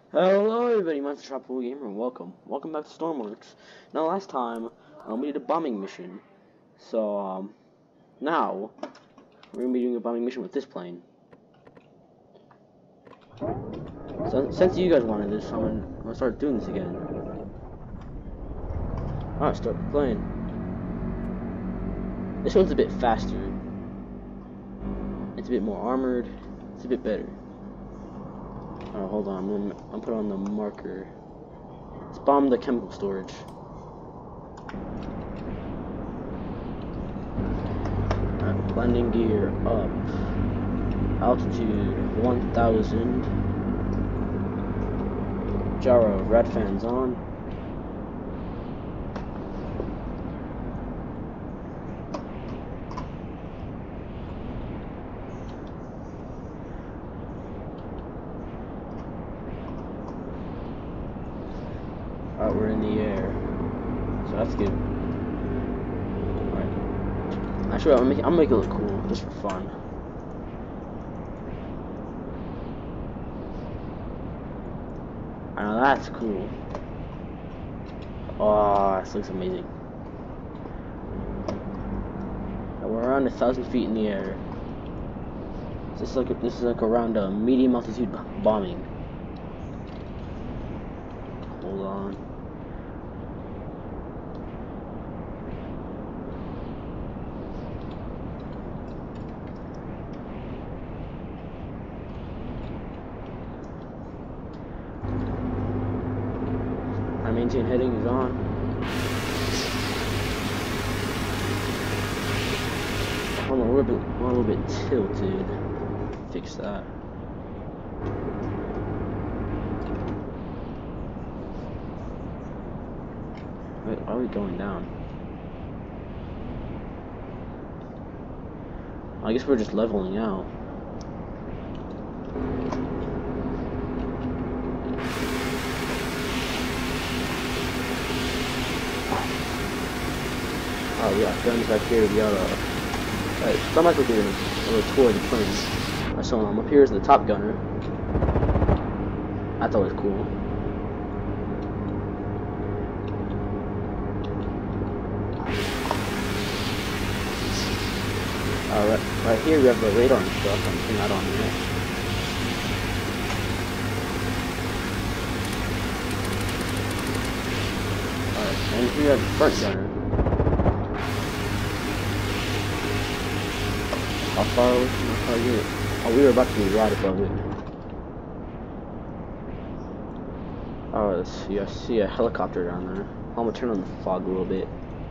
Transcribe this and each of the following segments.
Hello everybody, my name is Tropical Gamer and welcome back to Stormworks. Now last time, we did a bombing mission. So, now, we're gonna be doing a bombing mission with this plane. So, since you guys wanted this, I'm gonna start doing this again. Alright, start the plane. This one's a bit faster. It's a bit more armored. It's a bit better. Oh, hold on, I'm put on the marker. Let's bomb the chemical storage. Alright, landing gear up. Altitude 1000. Gyro, red fans on. Alright, we're in the air, so that's good. Alright, actually, I'm gonna make it look cool, just for fun. I know that's cool. Oh, this looks amazing. And we're around 1,000 feet in the air. This is like around a medium altitude bombing. Hold on. Our maintain heading is on. Hold on, we're a little bit tilted. Fix that. Wait, why are we going down? I guess we're just leveling out. Oh, we got guns back here. We got somebody's looking at a little tour of the plane. So up here is the top gunner. That's always cool. Right here we have the radar and stuff. I'm putting that on there. Alright, and here we have the front gunner. How far away from the target? Oh, we were about to be right above it. Oh, I see a helicopter down there. I'm gonna turn on the fog a little bit.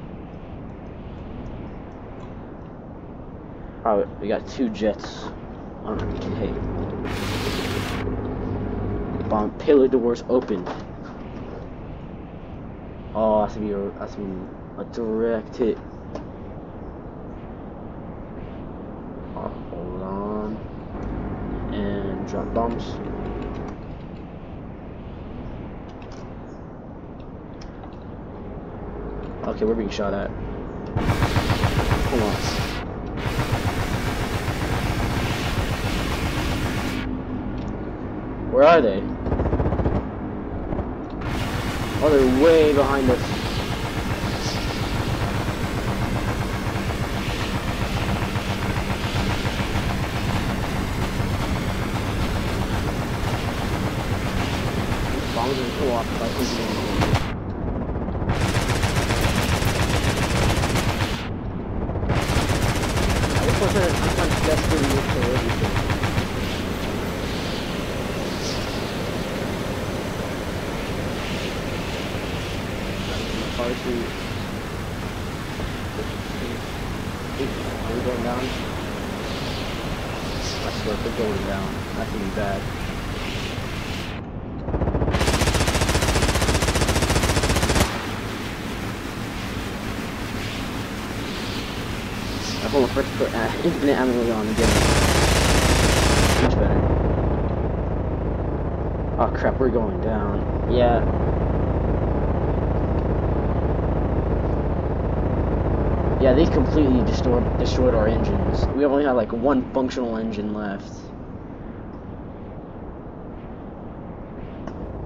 Oh, we got 2 jets on our K. Bomb payload doors open. Oh, that's gonna be a direct hit. Oh, hold on. And drop bombs. Okay, we're being shot at. Hold on. Where are they? Oh, they're way behind us. Bombs are co-op by Israel. I just want to desperately look for everything. Are we going down? I swear, if we're going down, that could be bad. I'm going first to put infinite ammo on again. Much better. Oh crap, we're going down. Yeah. Yeah, they completely destroyed our engines. We only had like one functional engine left.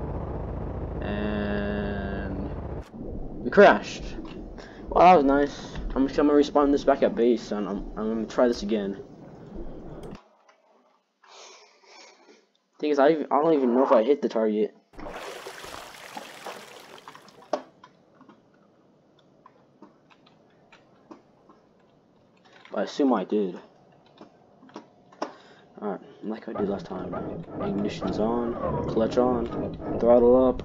We crashed. Well, that was nice. I'm gonna respawn this back at base, and I'm gonna try this again. Thing is, I don't even know if I hit the target. But I assume I did. Alright, like I did last time. Ignition's on, clutch on, throttle up.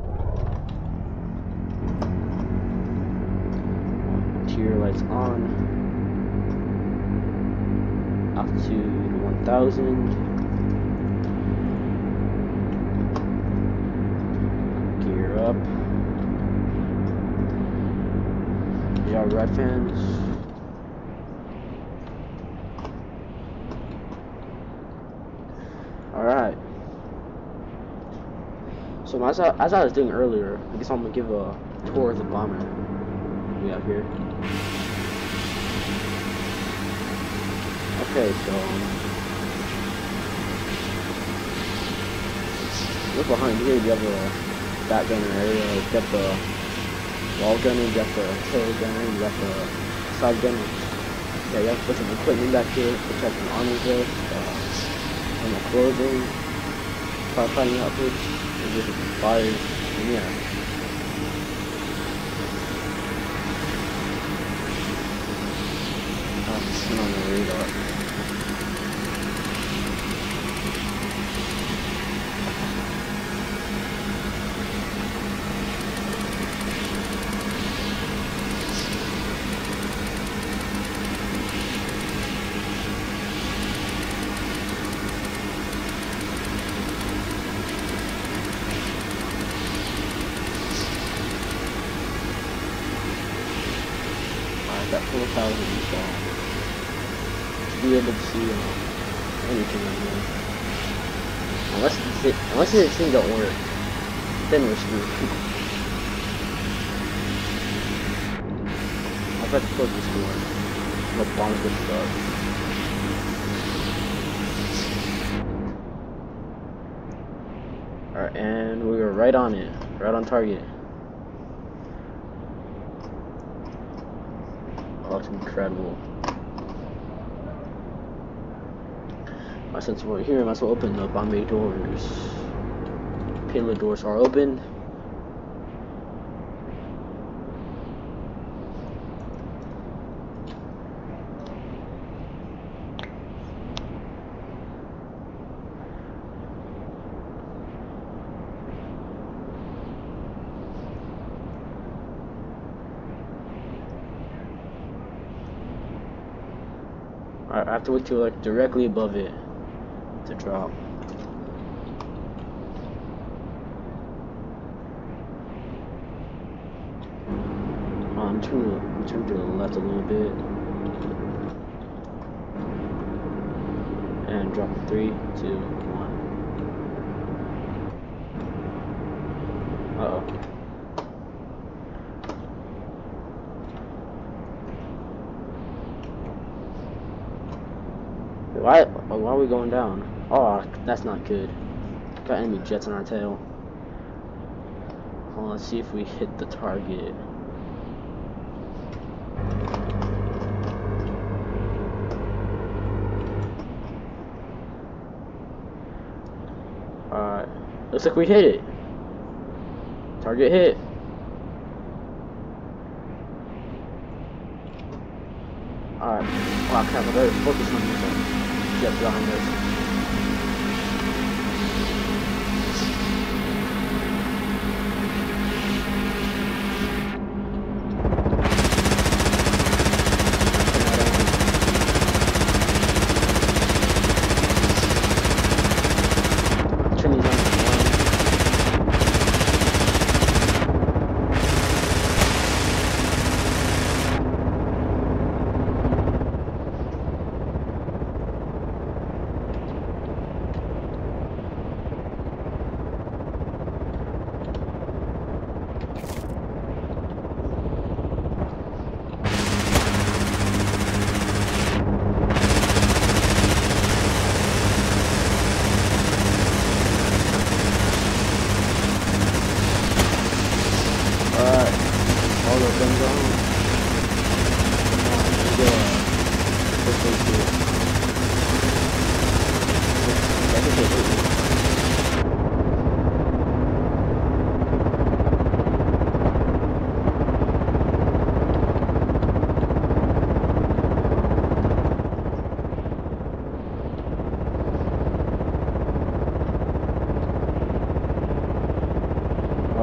Interior lights on. Altitude 1000. Gear up. Yeah, red fans. Alright. So as I was doing earlier, I guess I'm gonna give a tour of the bomber we have here. Okay, so look behind here. You have a back gunner area. You got the wall gunner. You got the tail gunner. You got the side gunner. Yeah, you have to put some equipment back here. Protect an armor vest, and the clothing, firefighting outfits, and different fires, and yeah. Turn on the radar. Alright, got 4,000 installed. Be able to see anything on here. Unless this thing don't work, then we're screwed. I've got to close this door. No bombs get stuck. Alright, and we were right on it. Right on target. Oh, it's incredible. Since we're here, I might as well open the bomb bay doors. Payload doors are open. I have to wait till like directly above it to drop. I'm turning to the left a little bit and drop in 3, 2, 1. Uh-oh. Why are we going down? Oh, that's not good. Got enemy jets on our tail. Well, let's see if we hit the target. Alright. Looks like we hit it. Target hit. Alright. Wow, crap, I better focus on this one. Jets behind us.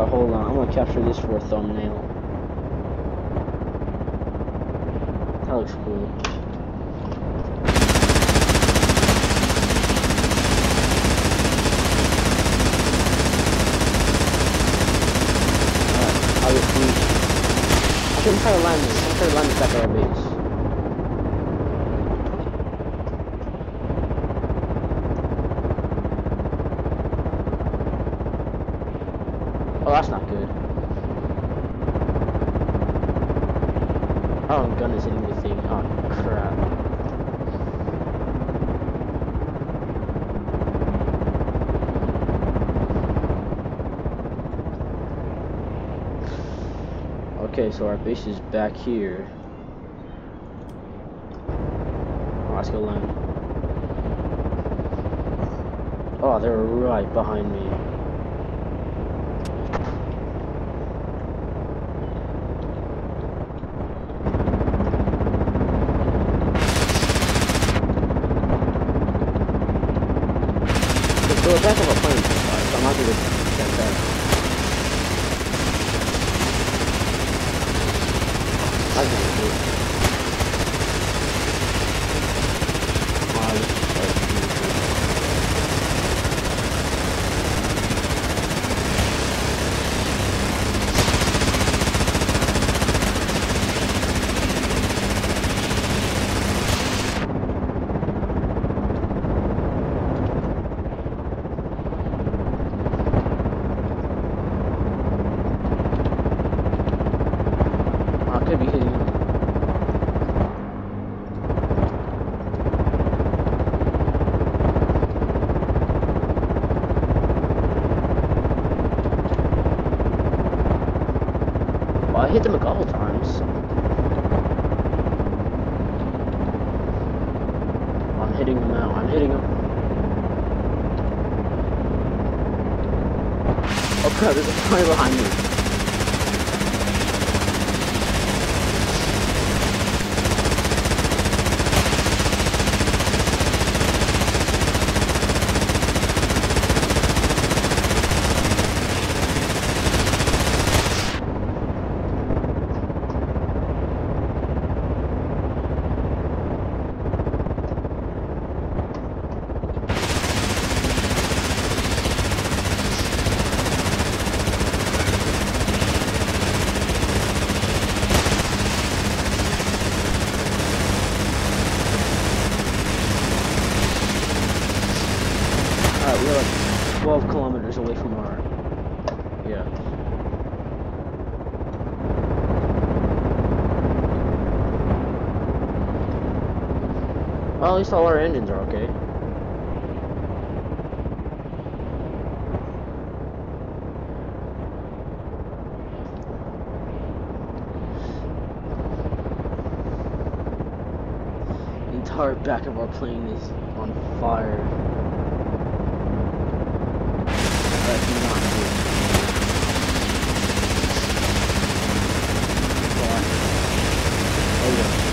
Alright, hold on. I'm gonna capture this for a thumbnail. That looks cool. I'm gonna try to land this. I'm gonna try to land this back at our base. Oh, that's not good. Oh, gun is hitting the thing. Oh, crap. Okay, so our base is back here. Oh, let's go land. Oh, they're right behind me. So the back of a plane, so I'm not gonna get that. I can do it. Could be hitting him. Well, I hit them a couple times. I'm hitting them now. I'm hitting them. Oh crap, there's a fire behind me. We're like 12 kilometers away from our... Yeah. Well, at least all our engines are okay. The entire back of our plane is on fire. That's not good. Oh yeah.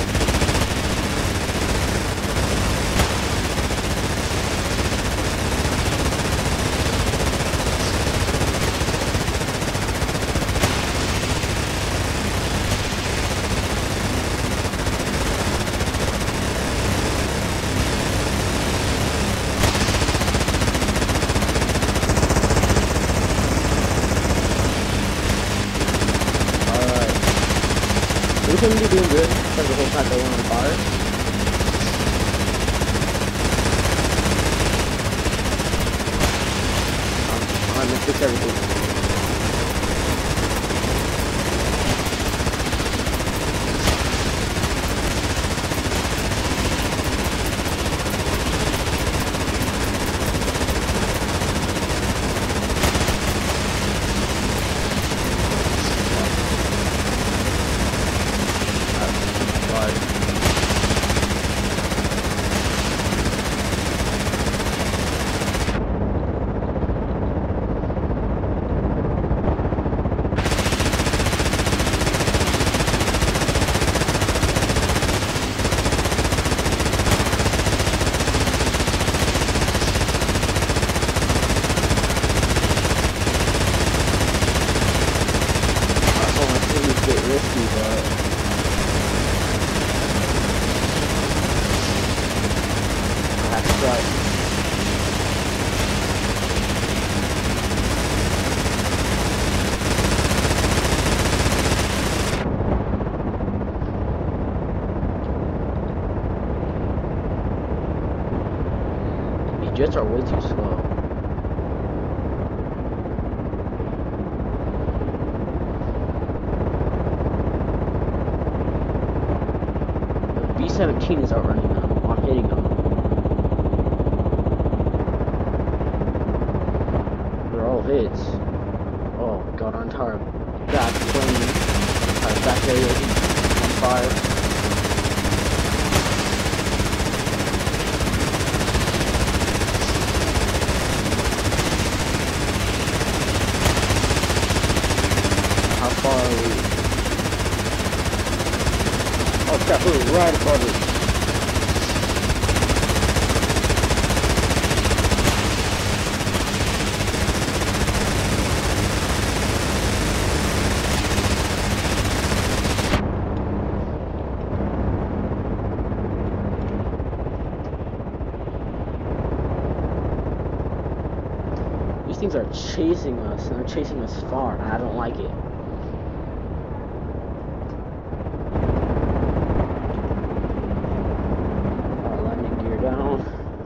We seem to be doing good because the whole time they were on fire. I'm gonna fix everything. are way too slow. The B-17 is outrunning them. I'm hitting them. They're all hits. Oh god, our entire back plane, our back area is on fire. How far are we? Oh crap, we're right above it. These things are chasing us, and they're chasing us far, and I don't like it. Alright, landing gear down.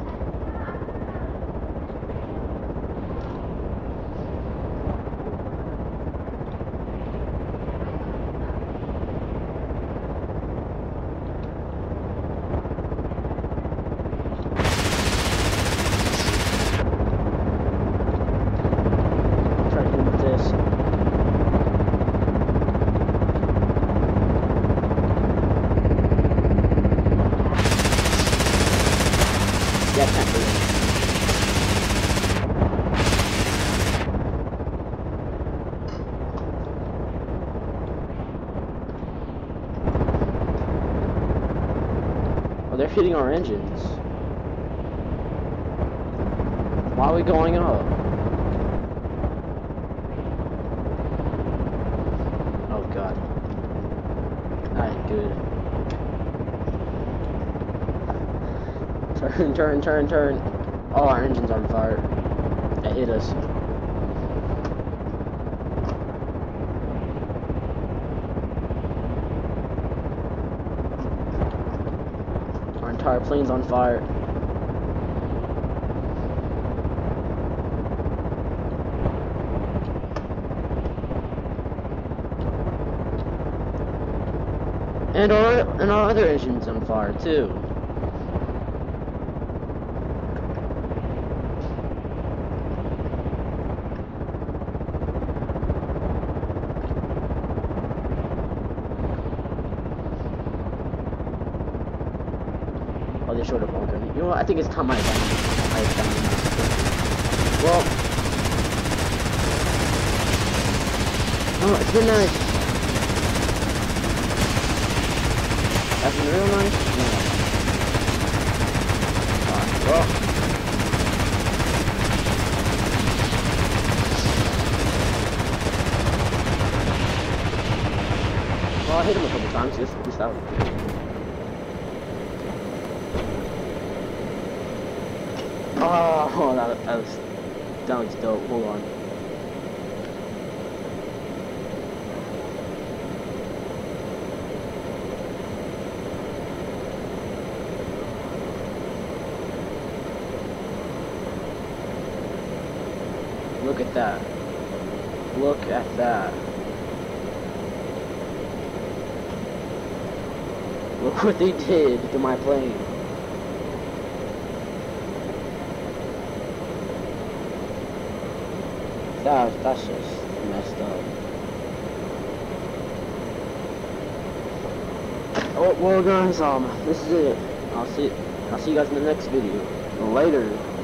Yeah, can't do it. Oh, they're hitting our engines. Why are we going up? Oh god. That ain't good. Turn. All our engines on fire. That hit us. Our entire plane's on fire. And our other engine's on fire too. Oh, they showed up already. You know what? I think it's time I abandon this. Well, oh, it's been nice. That's been real nice. No. Alright, well. Well, I hit him a couple times. At least that was good. Oh, that was dope. Hold on. Look at that. Look at that. Look what they did to my plane. That's just messed up. Oh well guys, this is it. I'll see you guys in the next video. Later.